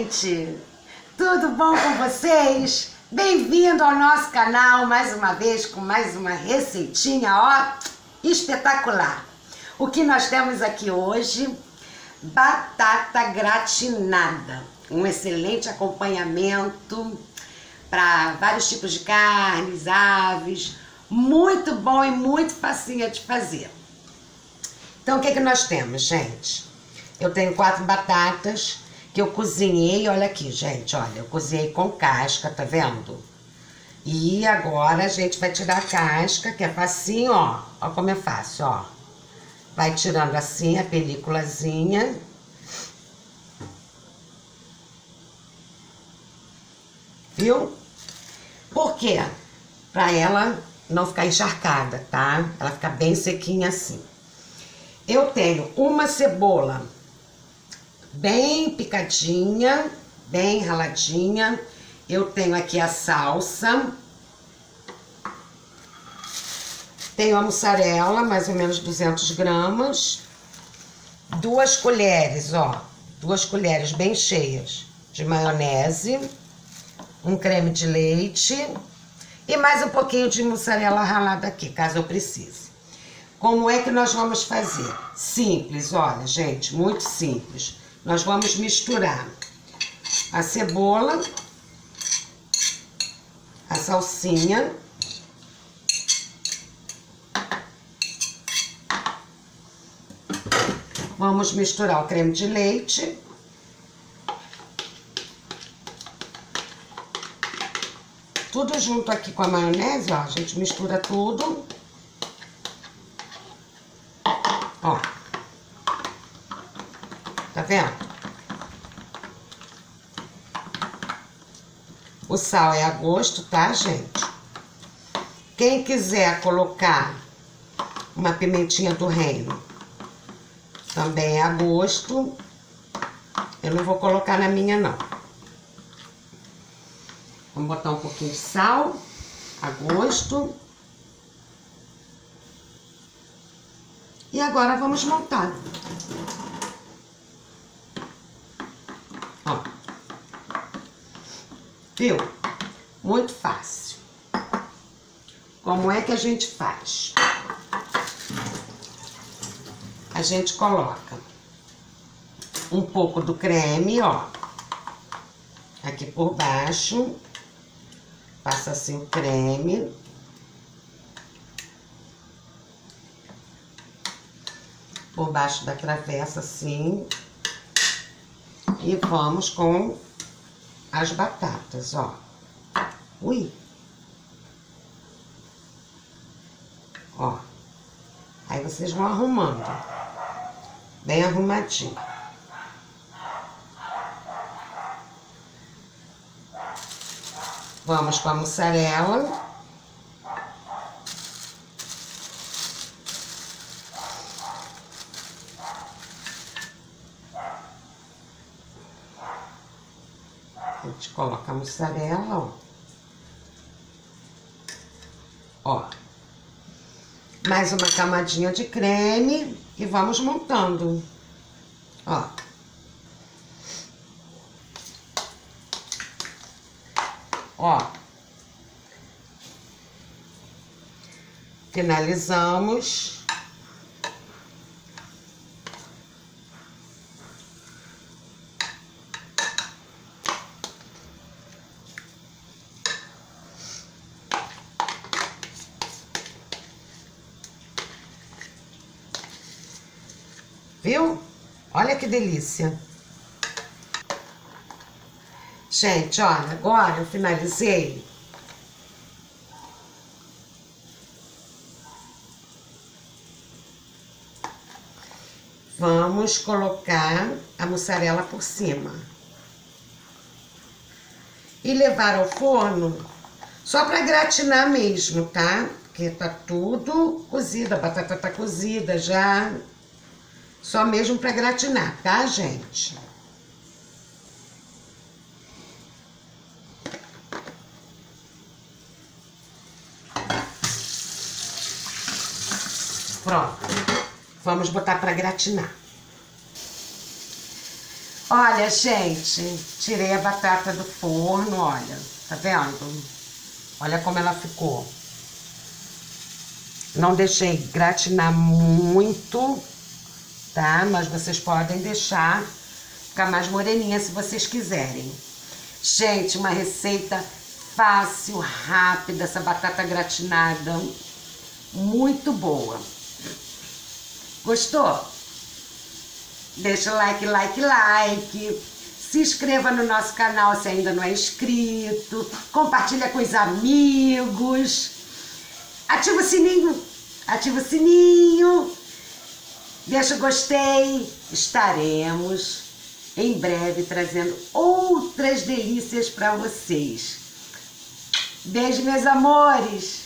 gente! Tudo bom com vocês? Bem-vindo ao nosso canal mais uma vez com mais uma receitinha, ó, espetacular! O que nós temos aqui hoje? Batata gratinada, um excelente acompanhamento para vários tipos de carnes, aves, muito bom e muito facinho de fazer. Então, o que nós temos, gente? Eu tenho 4 batatas que eu cozinhei, olha aqui, gente, olha, eu cozinhei com casca, tá vendo? E agora a gente vai tirar a casca, que é facinho, ó, ó como é fácil, ó. Vai tirando assim a peliculazinha. Viu? Por quê? Pra ela não ficar encharcada, tá? Ela fica bem sequinha assim. Eu tenho uma cebola bem picadinha, bem raladinha. Eu tenho aqui a salsa. Tenho a mussarela, mais ou menos 200 gramas. 2 colheres, ó. 2 colheres bem cheias de maionese. Um creme de leite. E mais um pouquinho de mussarela ralada aqui, caso eu precise. Como é que nós vamos fazer? Simples, olha, gente, muito simples. Nós vamos misturar a cebola, a salsinha, vamos misturar o creme de leite, tudo junto aqui com a maionese, ó, a gente mistura tudo. Ó, tá vendo? O sal é a gosto, tá, gente? Quem quiser colocar uma pimentinha do reino, também é a gosto. Eu não vou colocar na minha, não. Vamos botar um pouquinho de sal, a gosto. E agora vamos montar. Ó. Viu? Muito fácil. Como é que a gente faz? A gente coloca um pouco do creme, ó. Aqui por baixo. Passa assim o creme. Por baixo da travessa, assim. E vamos com as batatas, ó. Ui! Ó. Aí vocês vão arrumando. Bem arrumadinho. Vamos com a mussarela. A gente coloca a mussarela, ó. Ó. Mais uma camadinha de creme e vamos montando. Ó. Ó. Finalizamos. Viu? Olha que delícia. Gente, olha, agora eu finalizei. Vamos colocar a mussarela por cima. E levar ao forno só para gratinar mesmo, tá? Porque tá tudo cozido, a batata tá cozida já. Só mesmo para gratinar, tá, gente? Pronto. Vamos botar para gratinar. Olha, gente, tirei a batata do forno, olha, tá vendo? Olha como ela ficou. Não deixei gratinar muito, tá? Mas vocês podem deixar ficar mais moreninha se vocês quiserem. Gente, uma receita fácil, rápida, essa batata gratinada, muito boa. Gostou? Deixa o like, like, like. Se inscreva no nosso canal se ainda não é inscrito. Compartilha com os amigos. Ativa o sininho. Ativa o sininho. Deixa o gostei. Estaremos em breve trazendo outras delícias para vocês. Beijo, meus amores.